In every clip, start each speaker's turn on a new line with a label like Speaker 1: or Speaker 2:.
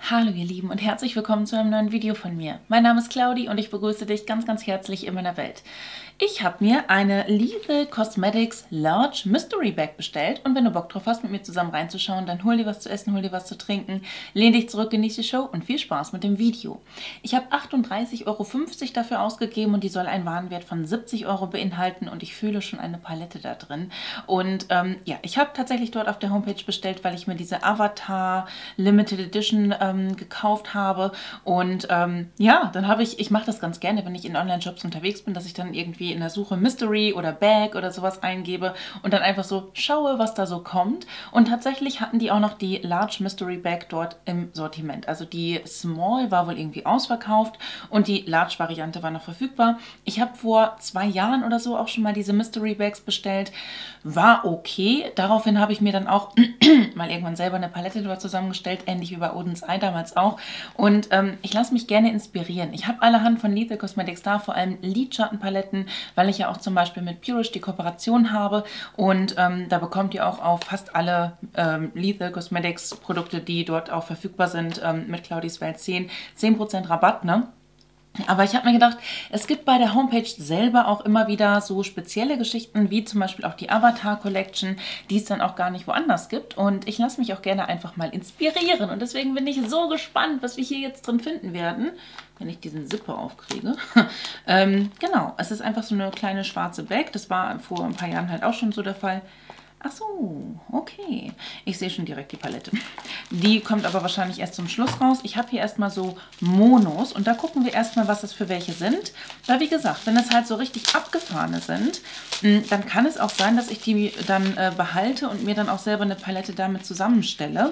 Speaker 1: Hallo ihr Lieben und herzlich willkommen zu einem neuen Video von mir. Mein Name ist Claudi und ich begrüße dich ganz, ganz herzlich in meiner Welt. Ich habe mir eine Lethal Cosmetics Large Mystery Bag bestellt und wenn du Bock drauf hast, mit mir zusammen reinzuschauen, dann hol dir was zu essen, hol dir was zu trinken, lehn dich zurück, genieß die Show und viel Spaß mit dem Video. Ich habe 38,50 € dafür ausgegeben und die soll einen Warenwert von 70 € beinhalten und ich fühle schon eine Palette da drin. Und ja, ich habe tatsächlich dort auf der Homepage bestellt, weil ich mir diese Avatar Limited Edition gekauft habe und ja, dann habe ich mache das ganz gerne, wenn ich in Online-Shops unterwegs bin, dass ich dann irgendwie in der Suche Mystery oder Bag oder sowas eingebe und dann einfach so schaue, was da so kommt. Und tatsächlich hatten die auch noch die Large Mystery Bag dort im Sortiment. Also die Small war wohl irgendwie ausverkauft und die Large Variante war noch verfügbar. Ich habe vor 2 Jahren oder so auch schon mal diese Mystery Bags bestellt. War okay. Daraufhin habe ich mir dann auch mal irgendwann selber eine Palette dort zusammengestellt, ähnlich wie bei Oden's Eye damals auch. Und ich lasse mich gerne inspirieren. Ich habe allerhand von Lethal Cosmetics da, vor allem Lidschattenpaletten, weil ich ja auch zum Beispiel mit Purish die Kooperation habe. Und da bekommt ihr auch auf fast alle Lethal Cosmetics Produkte, die dort auch verfügbar sind, mit Claudis Welt 10% Rabatt, ne? Aber ich habe mir gedacht, es gibt bei der Homepage selber auch immer wieder so spezielle Geschichten, wie zum Beispiel auch die Avatar Collection, die es dann auch gar nicht woanders gibt. Und ich lasse mich auch gerne einfach mal inspirieren. Und deswegen bin ich so gespannt, was wir hier jetzt drin finden werden, wenn ich diesen Zipper aufkriege. Genau, es ist einfach so eine kleine schwarze Bag. Das war vor ein paar Jahren halt auch schon so der Fall. Ach so, okay. Ich sehe schon direkt die Palette. Die kommt aber wahrscheinlich erst zum Schluss raus. Ich habe hier erstmal so Monos und da gucken wir erstmal, was das für welche sind. Weil wie gesagt, wenn es halt so richtig abgefahrene sind, dann kann es auch sein, dass ich die dann behalte und mir dann auch selber eine Palette damit zusammenstelle.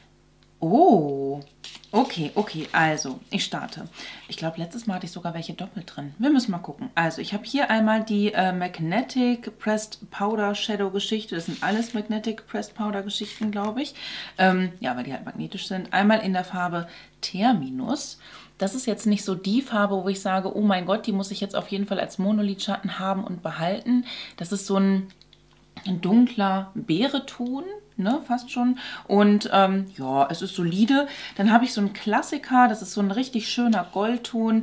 Speaker 1: Oh, okay, also ich starte. Ich glaube, letztes Mal hatte ich sogar welche doppelt drin. Wir müssen mal gucken. Also ich habe hier einmal die Magnetic Pressed Powder Shadow Geschichte. Das sind alles Magnetic Pressed Powder Geschichten, glaube ich. Ja, weil die halt magnetisch sind. Einmal in der Farbe Terminus. Das ist jetzt nicht so die Farbe, wo ich sage, oh mein Gott, die muss ich jetzt auf jeden Fall als Monolidschatten haben und behalten. Das ist so ein dunkler Beereton, ne, fast schon. Und ja, es ist solide. Dann habe ich so einen Klassiker, das ist so ein richtig schöner Goldton,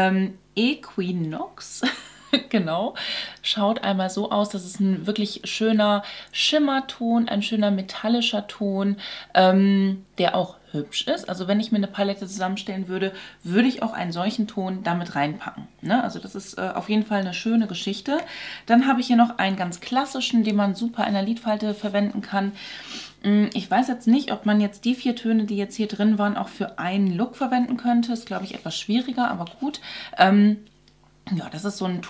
Speaker 1: Equinox. Genau, schaut einmal so aus, das ist ein wirklich schöner Schimmerton, ein schöner metallischer Ton, der auch hübsch ist. Also wenn ich mir eine Palette zusammenstellen würde, würde ich auch einen solchen Ton damit reinpacken. Ne? Also das ist auf jeden Fall eine schöne Geschichte. Dann habe ich hier noch einen ganz klassischen, den man super in der Lidfalte verwenden kann. Ich weiß jetzt nicht, ob man jetzt die 4 Töne, die jetzt hier drin waren, auch für einen Look verwenden könnte. Ist, glaube ich, etwas schwieriger, aber gut. Ja, das ist so ein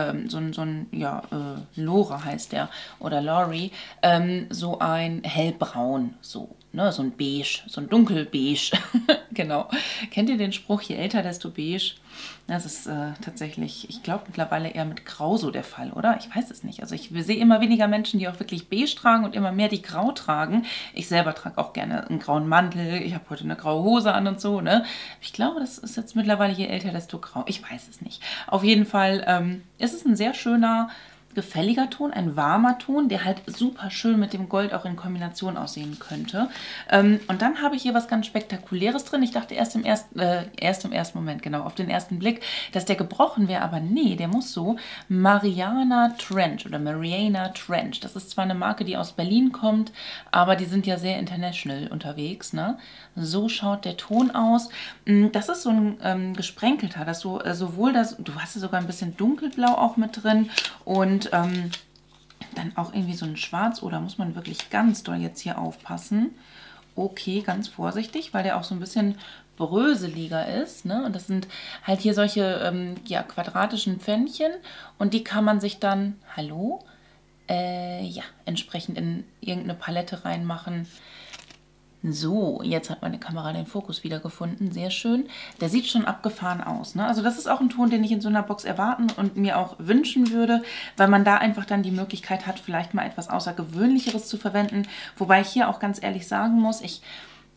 Speaker 1: Lora heißt der, oder Lori, so ein hellbraun, so, ne, so ein beige, so ein dunkelbeige, genau. Kennt ihr den Spruch, je älter, desto beige? Das ist tatsächlich, ich glaube, mittlerweile eher mit Grau so der Fall, oder? Ich weiß es nicht. Also ich sehe immer weniger Menschen, die auch wirklich beige tragen und immer mehr, die grau tragen. Ich selber trage auch gerne einen grauen Mantel. Ich habe heute eine graue Hose an und so, ne? Ich glaube, das ist jetzt mittlerweile, je älter, desto grau. Ich weiß es nicht. Auf jeden Fall ist es ein sehr schöner, gefälliger Ton, ein warmer Ton, der halt super schön mit dem Gold auch in Kombination aussehen könnte. Und dann habe ich hier was ganz Spektakuläres drin. Ich dachte erst im ersten Moment, genau, auf den ersten Blick, dass der gebrochen wäre, aber nee, der muss so. Mariana Trench oder Mariana Trench. Das ist zwar eine Marke, die aus Berlin kommt, aber die sind ja sehr international unterwegs, ne? So schaut der Ton aus. Das ist so ein gesprenkelter, das so, sowohl das, du hast ja sogar ein bisschen dunkelblau auch mit drin und dann auch irgendwie so ein Schwarz, oder muss man wirklich ganz doll jetzt hier aufpassen? Okay, ganz vorsichtig, weil der auch so ein bisschen bröseliger ist, ne? Und das sind halt hier solche ja, quadratischen Pfännchen und die kann man sich dann, hallo? Ja, entsprechend in irgendeine Palette reinmachen. So, jetzt hat meine Kamera den Fokus wieder gefunden. Sehr schön. Der sieht schon abgefahren aus, ne? Also das ist auch ein Ton, den ich in so einer Box erwarten und mir auch wünschen würde, weil man da einfach dann die Möglichkeit hat, vielleicht mal etwas Außergewöhnlicheres zu verwenden. Wobei ich hier auch ganz ehrlich sagen muss, ich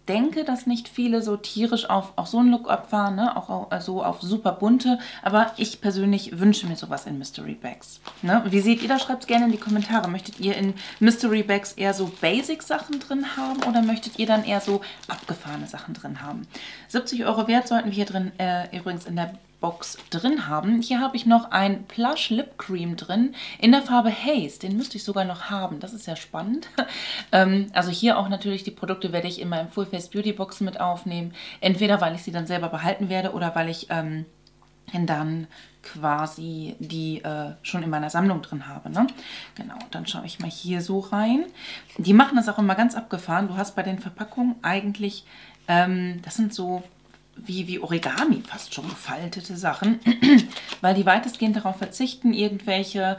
Speaker 1: denke, dass nicht viele so tierisch auf so einen Look abfahren, ne? Auch so auf super bunte. Aber ich persönlich wünsche mir sowas in Mystery Bags. Ne? Wie seht ihr das? Schreibt es gerne in die Kommentare. Möchtet ihr in Mystery Bags eher so Basic-Sachen drin haben oder möchtet ihr dann eher so abgefahrene Sachen drin haben? 70 € wert sollten wir hier drin übrigens in der Box drin haben. Hier habe ich noch ein Plush Lip Cream drin in der Farbe Haze. Den müsste ich sogar noch haben. Das ist ja spannend. Also hier auch natürlich die Produkte werde ich in meinem Full Face Beauty Boxen mit aufnehmen. Entweder weil ich sie dann selber behalten werde oder weil ich dann quasi die schon in meiner Sammlung drin habe. Ne? Genau, dann schaue ich mal hier so rein. Die machen das auch immer ganz abgefahren. Du hast bei den Verpackungen eigentlich, das sind so wie Origami fast schon gefaltete Sachen, weil die weitestgehend darauf verzichten, irgendwelche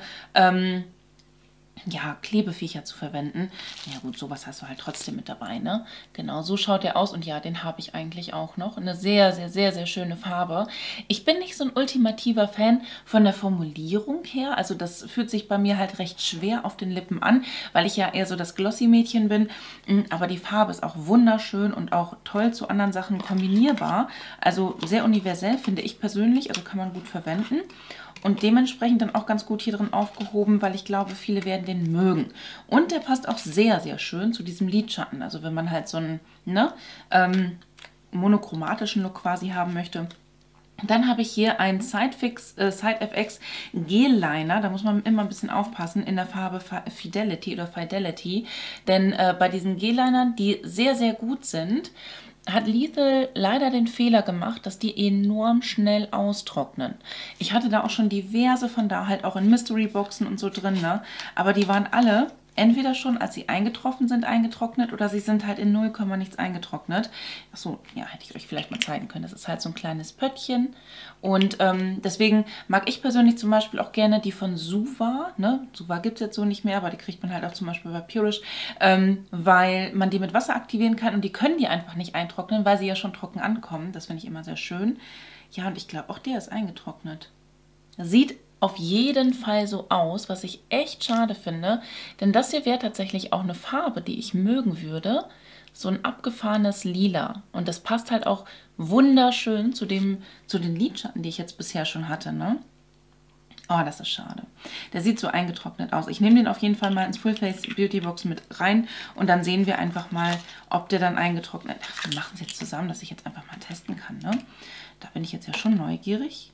Speaker 1: ja, Klebeviecher zu verwenden. Ja gut, sowas hast du halt trotzdem mit dabei, ne? Genau, so schaut der aus und ja, den habe ich eigentlich auch noch. Eine sehr, sehr, sehr, sehr schöne Farbe. Ich bin nicht so ein ultimativer Fan von der Formulierung her, also das fühlt sich bei mir halt recht schwer auf den Lippen an, weil ich ja eher so das Glossy-Mädchen bin, aber die Farbe ist auch wunderschön und auch toll zu anderen Sachen kombinierbar, also sehr universell finde ich persönlich, also kann man gut verwenden. Und dementsprechend dann auch ganz gut hier drin aufgehoben, weil ich glaube, viele werden den mögen. Und der passt auch sehr, sehr schön zu diesem Lidschatten. Also wenn man halt so einen monochromatischen Look quasi haben möchte. Dann habe ich hier einen SideFX Gel Liner. Da muss man immer ein bisschen aufpassen in der Farbe Fidelity. Denn bei diesen Gel Linern, die sehr, sehr gut sind, hat Lethal leider den Fehler gemacht, dass die enorm schnell austrocknen. Ich hatte da auch schon diverse von da, halt auch in Mystery Boxen und so drin, ne? Aber die waren alle entweder schon, als sie eingetroffen sind, eingetrocknet oder sie sind halt in 0, nichts eingetrocknet. Achso, ja, hätte ich euch vielleicht mal zeigen können. Das ist halt so ein kleines Pöttchen. Und deswegen mag ich persönlich zum Beispiel auch gerne die von Suva. Ne? Suva gibt es jetzt so nicht mehr, aber die kriegt man halt auch zum Beispiel bei Purish, weil man die mit Wasser aktivieren kann und die können die einfach nicht eintrocknen, weil sie ja schon trocken ankommen. Das finde ich immer sehr schön. Ja, und ich glaube, auch der ist eingetrocknet. Sieht auf jeden Fall so aus, was ich echt schade finde, denn das hier wäre tatsächlich auch eine Farbe, die ich mögen würde, so ein abgefahrenes Lila und das passt halt auch wunderschön zu den Lidschatten, die ich jetzt bisher schon hatte, ne? Oh, das ist schade. Der sieht so eingetrocknet aus. Ich nehme den auf jeden Fall mal ins Full Face Beauty Box mit rein und dann sehen wir einfach mal, ob der dann eingetrocknet. Ach, wir machen es jetzt zusammen, dass ich jetzt einfach mal testen kann, ne? Da bin ich jetzt ja schon neugierig.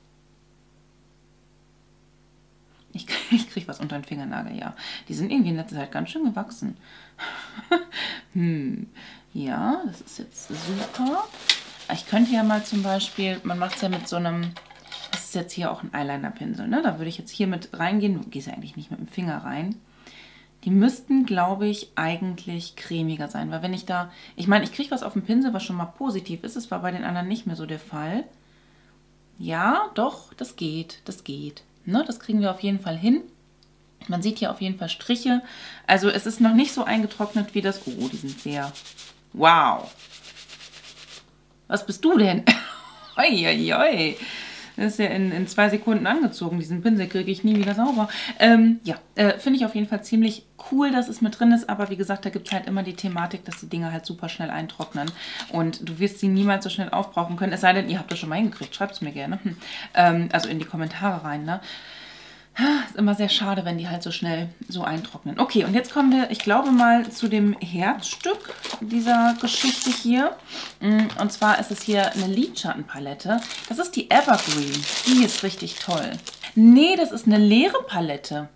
Speaker 1: Ich kriege was unter den Fingernagel, ja. Die sind irgendwie in letzter Zeit ganz schön gewachsen. Ja, das ist jetzt super. Ich könnte ja mal zum Beispiel, man macht es ja mit so einem, das ist jetzt hier auch ein Eyeliner-Pinsel, ne? Da würde ich jetzt hier mit reingehen. Du gehst ja eigentlich nicht mit dem Finger rein. Die müssten, glaube ich, eigentlich cremiger sein. Weil wenn ich da, ich meine, ich kriege was auf dem Pinsel, was schon mal positiv ist. Das war bei den anderen nicht mehr so der Fall. Ja, doch, das geht, das geht. Ne, das kriegen wir auf jeden Fall hin. Man sieht hier auf jeden Fall Striche. Also es ist noch nicht so eingetrocknet wie das. Oh, die sind sehr... Wow. Was bist du denn? Oi, oi, oi. Das ist ja in 2 Sekunden angezogen. Diesen Pinsel kriege ich nie wieder sauber. Ja, finde ich auf jeden Fall ziemlich cool, dass es mit drin ist. Aber wie gesagt, da gibt es halt immer die Thematik, dass die Dinger halt super schnell eintrocknen. Und du wirst sie niemals so schnell aufbrauchen können. Es sei denn, ihr habt das schon mal hingekriegt. Schreibt es mir gerne. Also in die Kommentare rein, ne? Ist immer sehr schade, wenn die halt so schnell so eintrocknen. Okay, und jetzt kommen wir, ich glaube mal, zu dem Herzstück dieser Geschichte hier. Und zwar ist es hier eine Lidschattenpalette. Das ist die Evergreen. Die ist richtig toll. Nee, das ist eine leere Palette.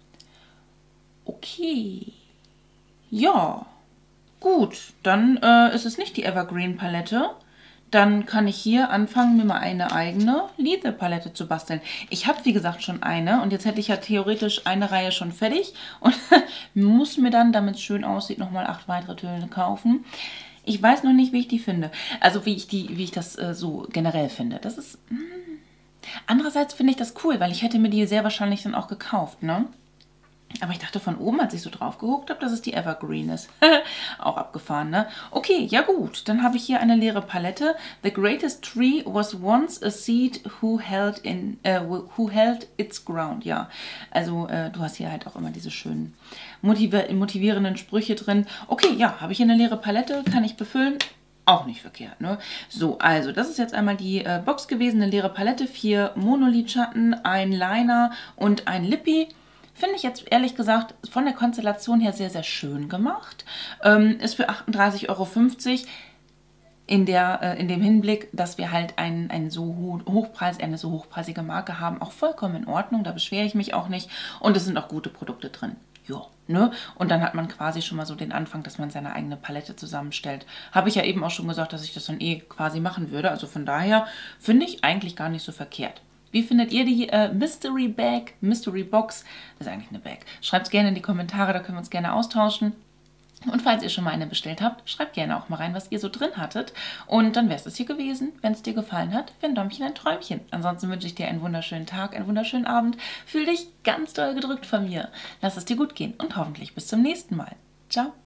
Speaker 1: Okay. Ja. Gut, dann ist es nicht die Evergreen Palette. Dann kann ich hier anfangen, mir mal eine eigene Lethal-Palette zu basteln. Ich habe, wie gesagt, schon eine und jetzt hätte ich ja theoretisch eine Reihe schon fertig und muss mir dann, damit es schön aussieht, nochmal 8 weitere Töne kaufen. Ich weiß noch nicht, wie ich die finde. Also wie ich das so generell finde. Das ist... Andererseits finde ich das cool, weil ich hätte mir die sehr wahrscheinlich dann auch gekauft, ne? Aber ich dachte von oben, als ich so drauf geguckt habe, dass es die Evergreen ist. Auch abgefahren, ne? Okay, ja gut. Dann habe ich hier eine leere Palette. The greatest tree was once a seed who held its ground. Ja, also du hast hier halt auch immer diese schönen motivierenden Sprüche drin. Okay, ja, habe ich hier eine leere Palette, kann ich befüllen. auch nicht verkehrt, ne? So, also das ist jetzt einmal die Box gewesen, eine leere Palette, 4 Monolidschatten, ein Liner und ein Lippi. Finde ich jetzt ehrlich gesagt von der Konstellation her sehr, sehr schön gemacht. Ist für 38,50 € in dem Hinblick, dass wir halt eine so hochpreisige Marke haben, auch vollkommen in Ordnung. Da beschwere ich mich auch nicht. Und es sind auch gute Produkte drin. Ja, ne? Und dann hat man quasi schon mal so den Anfang, dass man seine eigene Palette zusammenstellt. Habe ich ja eben auch schon gesagt, dass ich das dann quasi machen würde. Also von daher finde ich eigentlich gar nicht so verkehrt. Wie findet ihr die Mystery Box? Das ist eigentlich eine Bag. Schreibt es gerne in die Kommentare, da können wir uns gerne austauschen. Und falls ihr schon mal eine bestellt habt, schreibt gerne auch mal rein, was ihr so drin hattet. Und dann wäre es das hier gewesen. Wenn es dir gefallen hat, für ein Däumchen, ein Träumchen. Ansonsten wünsche ich dir einen wunderschönen Tag, einen wunderschönen Abend. Fühl dich ganz doll gedrückt von mir. Lass es dir gut gehen und hoffentlich bis zum nächsten Mal. Ciao.